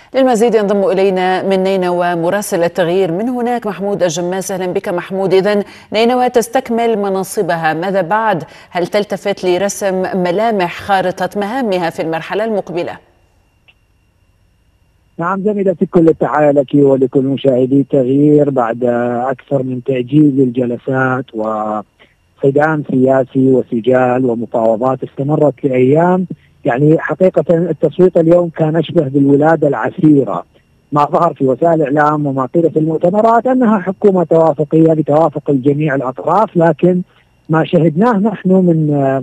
للمزيد ينضم إلينا من نينوى مراسل التغيير من هناك محمود الجماس. أهلا بك محمود. إذن نينوى تستكمل مناصبها، ماذا بعد؟ هل تلتفت لرسم ملامح خارطة مهامها في المرحلة المقبلة؟ نعم زميلتي، كل التحايا لك ولكل مشاهدي التغيير. بعد أكثر من تأجيل للجلسات وصدام سياسي وسجال ومفاوضات استمرت لأيام، يعني حقيقة التصويت اليوم كان أشبه بالولادة العسيرة. ما ظهر في وسائل الإعلام وما قيل في المؤتمرات أنها حكومة توافقية بتوافق الجميع الأطراف، لكن ما شهدناه نحن من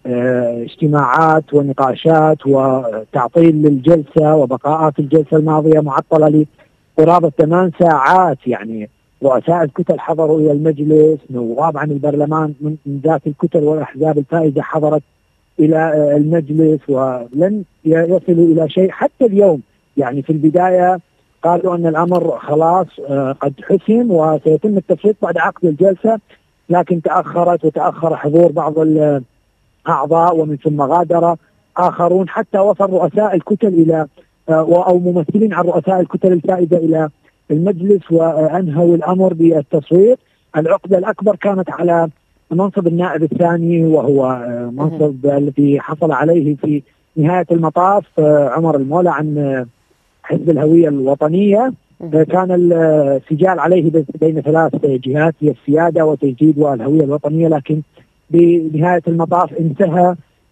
اجتماعات ونقاشات وتعطيل للجلسة وبقاءات الجلسة الماضية معطلة لقرابة 8 ساعات. يعني رؤساء الكتل حضروا إلى المجلس، نواب عن البرلمان من ذات الكتل والأحزاب الفائزة حضرت إلى المجلس، ولن يصلوا إلى شيء حتى اليوم. يعني في البداية قالوا أن الأمر خلاص قد حسم وسيتم التصويت بعد عقد الجلسة، لكن تأخرت وتأخر حضور بعض أعضاء ومن ثم غادر آخرون، حتى وصل رؤساء الكتل إلى أو ممثلين عن رؤساء الكتل الفائزة إلى المجلس وأنهوا الأمر بالتصويت. العقدة الأكبر كانت على منصب النائب الثاني، وهو منصب الذي حصل عليه في نهاية المطاف عمر المولى عن حزب الهوية الوطنية. كان السجال عليه بين 3 جهات هي السيادة وتجديد والهوية الوطنية، لكن بنهاية المطاف انتهى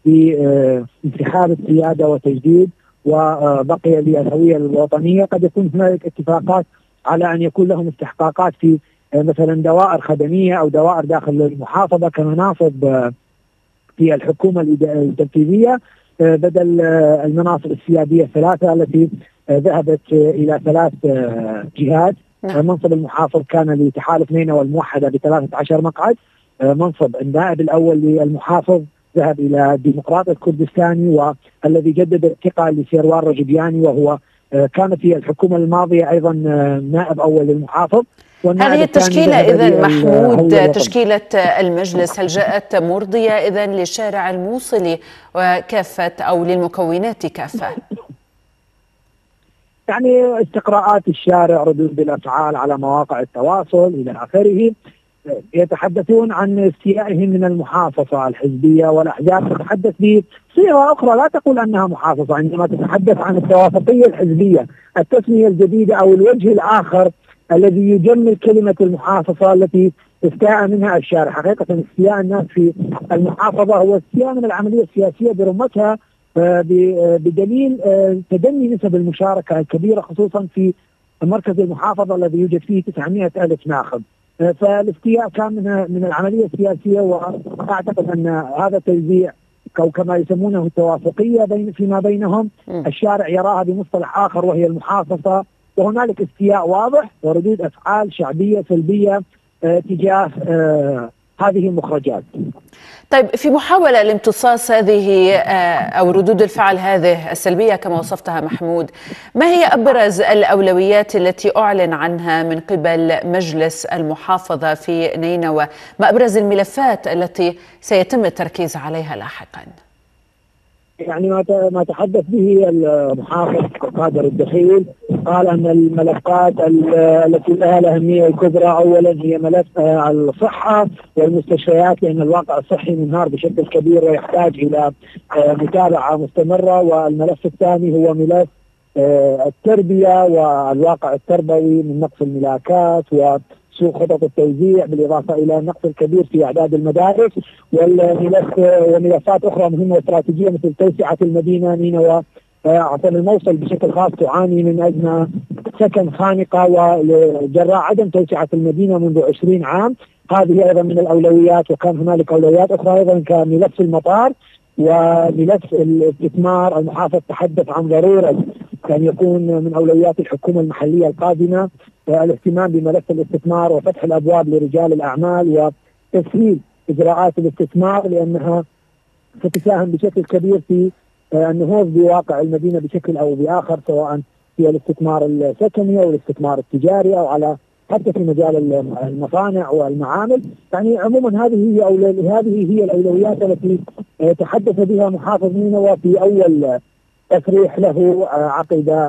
بانسحاب السيادة وتجديد وبقي للهوية الوطنية. قد يكون هناك اتفاقات على أن يكون لهم استحقاقات في مثلا دوائر خدمية أو دوائر داخل المحافظة كمناصب في الحكومة التنفيذية، بدل المناصب السيادية 3 التي ذهبت إلى 3 جهات. منصب المحافظ كان لتحالف نينوى الموحدة ب13 مقعد. منصب النائب الأول للمحافظ ذهب إلى الديمقراط الكردستاني، والذي جدد الثقة لسيروان رجبياني، وهو كان في الحكومة الماضية أيضا نائب أول للمحافظ. هذه التشكيلة إذن محمود، تشكيلة المجلس، هل جاءت مرضية إذن للشارع الموصلي وكافة أو للمكونات كافة؟ يعني استقراءات الشارع، ردود الأفعال على مواقع التواصل إلى آخره، يتحدثون عن استيائهم من المحافظة الحزبية، والأحزاب تتحدث بصيغة أخرى لا تقول أنها محافظة عندما تتحدث عن التوافقية الحزبية، التسمية الجديدة أو الوجه الآخر الذي يجمل كلمة المحافظة التي استاء منها الشارع. حقيقة استياء الناس في المحافظة هو استياء من العملية السياسية برمتها، بدليل تدني نسب المشاركة الكبيرة خصوصا في مركز المحافظة الذي يوجد فيه 900 ألف ناخب. فالاستياء كان من العملية السياسية، وأعتقد أن هذا التوزيع أو كما يسمونه التوافقية فيما بينهم الشارع يراها بمصطلح آخر وهي المحافظة، وهنالك استياء واضح وردود أفعال شعبية سلبية تجاه هذه المخرجات. طيب، في محاولة لامتصاص هذه أو ردود الفعل هذه السلبية كما وصفتها محمود، ما هي أبرز الأولويات التي أعلن عنها من قبل مجلس المحافظة في نينوى؟ ما أبرز الملفات التي سيتم التركيز عليها لاحقا؟ يعني ما تحدث به المحافظ قادر الدخيل، قال أن الملفات التي لها الأهمية الكبرى أولا هي ملف الصحة والمستشفيات، لأن الواقع الصحي منهار بشكل كبير ويحتاج إلى متابعة مستمرة. والملف الثاني هو ملف التربية والواقع التربوي من نقص الملاكات وسوء خطط التوزيع، بالإضافة إلى النقص الكبير في أعداد المدارس. وملفات أخرى مهمة واستراتيجية مثل توسعة المدينة نينوى عشان الموصل بشكل خاص تعاني من أزمة سكن خانقة وجراء عدم توسعة المدينة منذ 20 عام. هذه أيضا من الأولويات، وكان هنالك أولويات أخرى أيضا كملف المطار وملف الاستثمار. المحافظ تحدث عن ضرورة أن يكون من أولويات الحكومة المحلية القادمة الاهتمام بملف الاستثمار وفتح الأبواب لرجال الأعمال وتسهيل إجراءات الاستثمار، لأنها ستساهم بشكل كبير في النهوض بواقع المدينة بشكل أو بآخر، سواء في الاستثمار السكني أو الاستثمار التجاري أو على حتى في مجال المصانع والمعامل. يعني عموما هذه هي الأولويات التي تحدث بها محافظ نينوى في أول تصريح له عقب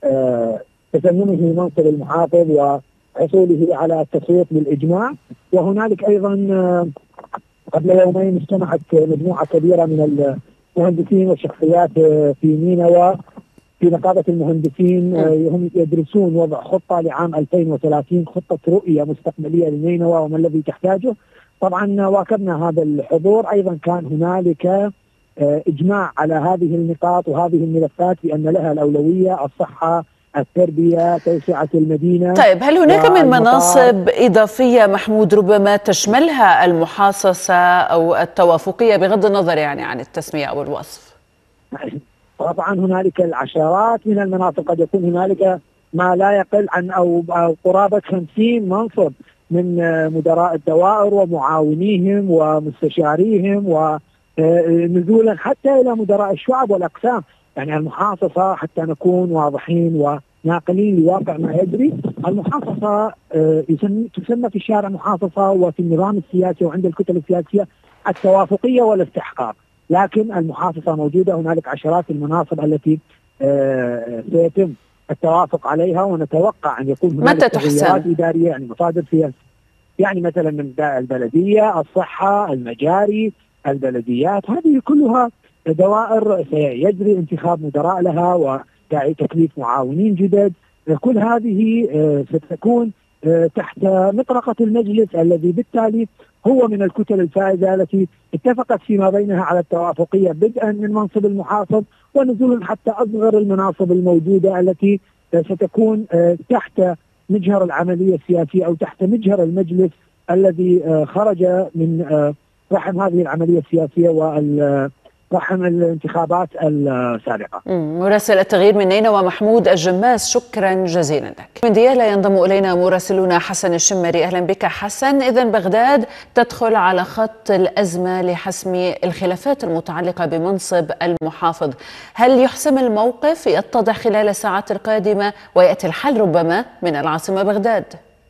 تسنمه منصب المحافظ وحصوله على التصويت بالإجماع. وهنالك أيضا قبل يومين اجتمعت مجموعة كبيرة من المهندسين والشخصيات في نينوى في نقابة المهندسين. هم يدرسون وضع خطة لعام 2030، خطة رؤية مستقبلية لنينوى وما الذي تحتاجه. طبعا واكبنا هذا الحضور. أيضا كان هنالك إجماع على هذه النقاط وهذه الملفات بأن لها الأولوية: الصحة، التربية، توسعة المدينة. طيب، هل هناك من مناصب إضافية محمود ربما تشملها المحاصصة أو التوافقية بغض النظر يعني عن التسمية أو الوصف؟ طبعا هنالك العشرات من المناصب، قد يكون هنالك ما لا يقل عن أو قرابة 50 منصب من مدراء الدوائر ومعاونيهم ومستشاريهم، ونزولا حتى إلى مدراء الشعب والأقسام. يعني المحاصصة، حتى نكون واضحين وناقلين لواقع ما يجري، المحاصصة تسمى في الشارع محاصصة، وفي النظام السياسي وعند الكتل السياسية التوافقية والاستحقاق. لكن المحاصصة موجودة، هنالك عشرات المناصب التي سيتم التوافق عليها، ونتوقع أن يكون هنالك تغييرات إدارية، يعني مصادر سياسية، يعني مثلا من البلدية، الصحة، المجاري، البلديات، هذه كلها دوائر سيجري انتخاب مدراء لها وتكليف معاونين جدد. كل هذه ستكون تحت مطرقة المجلس، الذي بالتالي هو من الكتل الفائزة التي اتفقت فيما بينها على التوافقية، بدءا من منصب المحافظ ونزولا حتى أصغر المناصب الموجودة التي ستكون تحت مجهر العملية السياسية أو تحت مجهر المجلس الذي خرج من رحم هذه العملية السياسية ورحم الانتخابات السابقة. مراسل التغيير من نينوى محمود الجماس، شكرا جزيلا لك. من ديالى ينضم إلينا مراسلنا حسن الشمري. أهلا بك حسن. إذن بغداد تدخل على خط الأزمة لحسم الخلافات المتعلقة بمنصب المحافظ. هل يحسم الموقف يتضح خلال الساعات القادمة ويأتي الحل ربما من العاصمة بغداد؟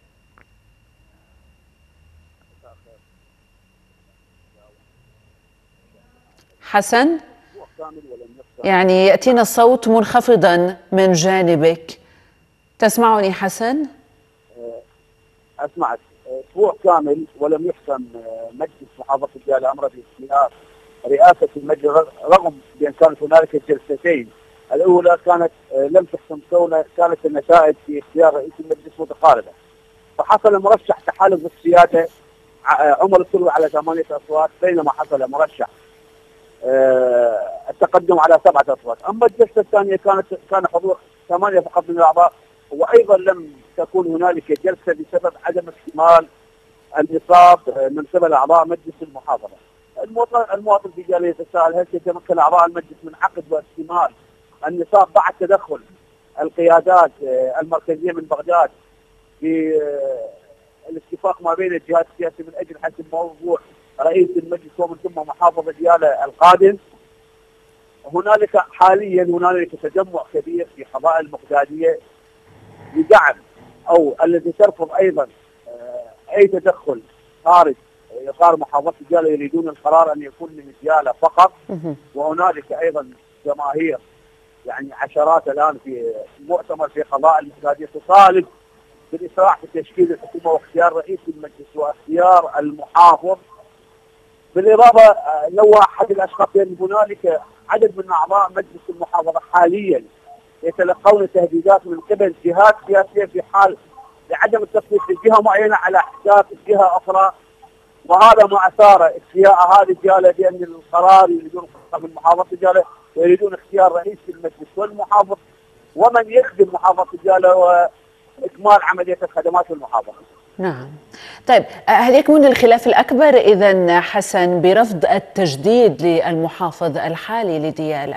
حسن، يعني يأتينا الصوت منخفضا من جانبك. تسمعني حسن؟ أسمعك. أسبوع كامل ولم يحسم مجلس محافظة ديالى أمر باختيار رئاسة المجلس، رغم بأن كانت هنالك جلستين. الأولى كانت لم تحسم كانت النتائج في اختيار رئيس المجلس متقاربة، فحصل مرشح تحالف السيادة عمر السلوي على 8 أصوات، بينما حصل مرشح التقدم على 7 أصوات. أما الجلسة الثانية كان حضور 8 فقط من الأعضاء، وأيضا لم تكون هنالك جلسة بسبب عدم اكتمال النصاب من قبل أعضاء مجلس المحافظة. المواطن في جالية يتساءل: هل سيتمكن أعضاء المجلس من عقد واكتمال النصاب بعد تدخل القيادات المركزية من بغداد في الاتفاق ما بين الجهات السياسية من أجل حسم موضوع رئيس المجلس ومن ثم محافظة ديالى القادم؟ هنالك تجمع كبير في حضائر البغدادية لدعم أو الذي ترفض أيضا أي تدخل خارج إطار محافظة ديالى، يريدون القرار أن يكون من ديالى فقط. وهنالك أيضا جماهير، يعني عشرات الآن في مؤتمر في قضاء البغدادية تطالب بالإسراع في تشكيل الحكومة واختيار رئيس المجلس واختيار المحافظ. بالإضافة نوه أحد الأشخاص بأن هنالك عدد من أعضاء مجلس المحافظة حاليا يتلقون تهديدات من قبل جهات سياسية في حال لعدم التصويت لجهة معينة على حساب جهة أخرى، وهذا ما أثار استياء هذه الجالة بأن القرار يريدون من محافظة الجالة ويريدون اختيار رئيس المجلس والمحافظ ومن يخدم محافظة الجالة وإكمال عملية الخدمات في المحافظة. نعم. طيب، هل يكمن الخلاف الأكبر إذن حسن برفض التجديد للمحافظ الحالي لديالى؟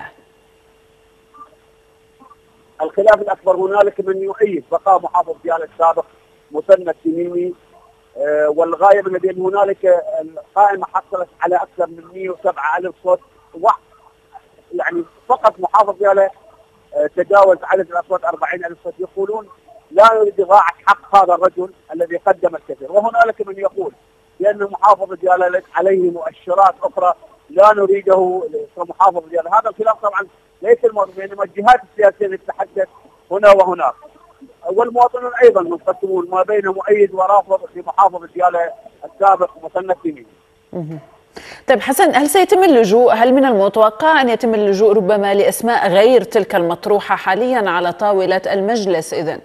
الخلاف الأكبر هنالك من يؤيد بقاء محافظ ديالى السابق مثنى التميمي، والغاية من أن هنالك القائمة حصلت على أكثر من 107,000 صوت، يعني فقط محافظ ديالى تجاوز عدد الأصوات 40,000 صوت. يقولون لا نريد إضاعة حق هذا الرجل الذي قدم الكثير. وهنالك من يقول بأن المحافظ ديالى عليه مؤشرات أخرى لا نريده كمحافظ ديالى. هذا الخلاف طبعا ليس الموضوع، بينما الجهات السياسية التي تتحدث هنا وهناك. والمواطنون ايضا منقسمون ما بين مؤيد ورافض في محافظه ديالى السابق مصنف يمين. طيب حسن، هل سيتم اللجوء؟ هل من المتوقع ان يتم اللجوء ربما لاسماء غير تلك المطروحه حاليا على طاوله المجلس اذن؟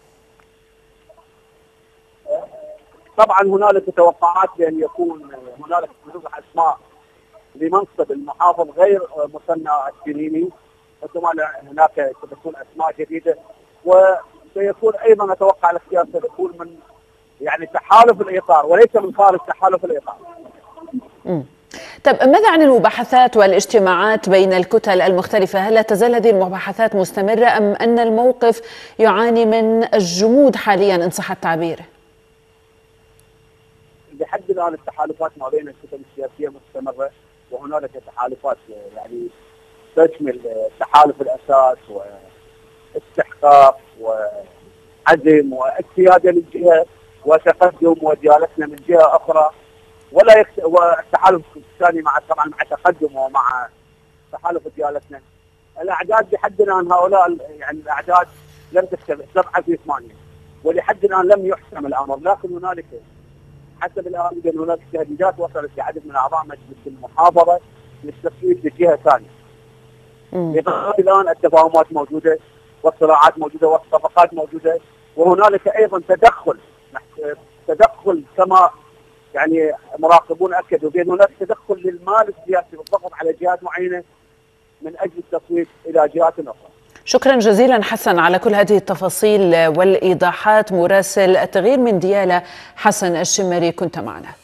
طبعا هنالك توقعات بان يكون هنالك اسماء لمنصب المحافظ غير مثنى السنيني، ثم هناك ستكون اسماء جديده، وسيكون ايضا اتوقع الاختيار سيكون من يعني تحالف الاطار وليس من خارج تحالف الاطار. طيب ماذا عن المباحثات والاجتماعات بين الكتل المختلفة؟ هل لا تزال هذه المباحثات مستمرة أم أن الموقف يعاني من الجمود حاليا إن صح التعبير؟ لحد الآن التحالفات ما بين الكتل السياسية مستمرة، وهنالك تحالفات يعني تشمل تحالف الأساس واستحقاق وعزم واجتياد للجهة وتقدم وديالتنا من جهة أخرى، والتحالف الثاني طبعا مع تقدم ومع تحالف ديالتنا. الاعداد بحد الان هؤلاء يعني الاعداد لم تختلف 7 في 8، ولحد الان لم يحسم الامر، لكن هنالك حسب الان بان هناك تهديدات وصلت لعدد من اعضاء مجلس المحافظه للتصويت لجهه ثانيه. لغايه الان التفاهمات موجوده والصراعات موجوده والصفقات موجوده، وهنالك ايضا تدخل كما يعني مراقبون اكدوا بان هناك تدخل للمال السياسي بالضغط على جهات معينه من اجل التصويت الى جهات اخرى. شكرا جزيلا حسن على كل هذه التفاصيل والايضاحات. مراسل التغيير من ديالى حسن الشمري كنت معنا.